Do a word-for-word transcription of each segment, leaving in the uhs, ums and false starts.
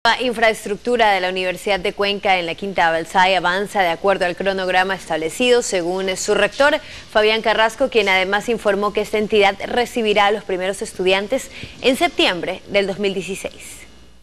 La infraestructura de la Universidad de Cuenca en la Quinta Balsay avanza de acuerdo al cronograma establecido, según su rector, Fabián Carrasco, quien además informó que esta entidad recibirá a los primeros estudiantes en septiembre del dos mil dieciséis.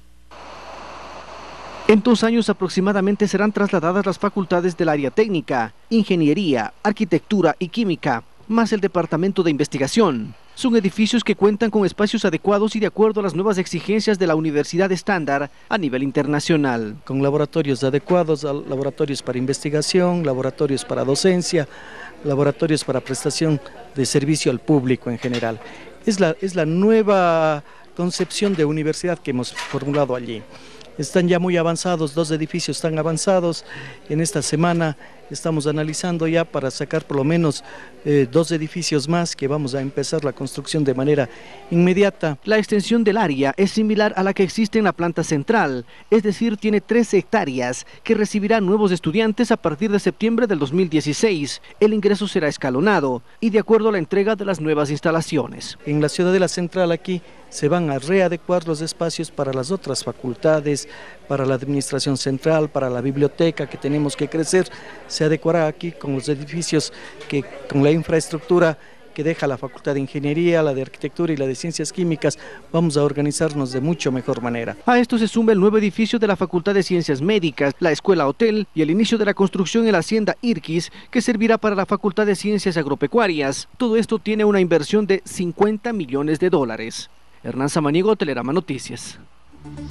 En dos años aproximadamente serán trasladadas las facultades del área técnica, ingeniería, arquitectura y química, más el departamento de investigación. Son edificios que cuentan con espacios adecuados y de acuerdo a las nuevas exigencias de la universidad estándar a nivel internacional. Con laboratorios adecuados, laboratorios para investigación, laboratorios para docencia, laboratorios para prestación de servicio al público en general. Es la, es la nueva concepción de universidad que hemos formulado allí. Están ya muy avanzados, dos edificios están avanzados. En esta semana estamos analizando ya para sacar por lo menos eh, dos edificios más que vamos a empezar la construcción de manera inmediata. La extensión del área es similar a la que existe en la planta central, es decir, tiene trece hectáreas que recibirán nuevos estudiantes a partir de septiembre del dos mil dieciséis. El ingreso será escalonado y de acuerdo a la entrega de las nuevas instalaciones. En la ciudadela central aquí se van a readecuar los espacios para las otras facultades, para la administración central, para la biblioteca que tenemos que crecer. Se adecuará aquí con los edificios, que, con la infraestructura que deja la Facultad de Ingeniería, la de Arquitectura y la de Ciencias Químicas. Vamos a organizarnos de mucho mejor manera. A esto se suma el nuevo edificio de la Facultad de Ciencias Médicas, la Escuela Hotel y el inicio de la construcción en la Hacienda Irquis, que servirá para la Facultad de Ciencias Agropecuarias. Todo esto tiene una inversión de cincuenta millones de dólares. Hernán Samaniego, Telerama Noticias.